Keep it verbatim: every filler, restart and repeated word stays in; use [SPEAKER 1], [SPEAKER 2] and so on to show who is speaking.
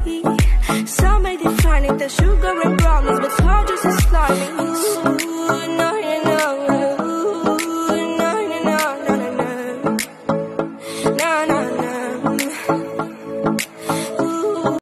[SPEAKER 1] Some may define it as sugar and brownies, but it's hard just as slimy. Ooh, no, no, no, ooh, no, no, no, no, no, no, no, no, no.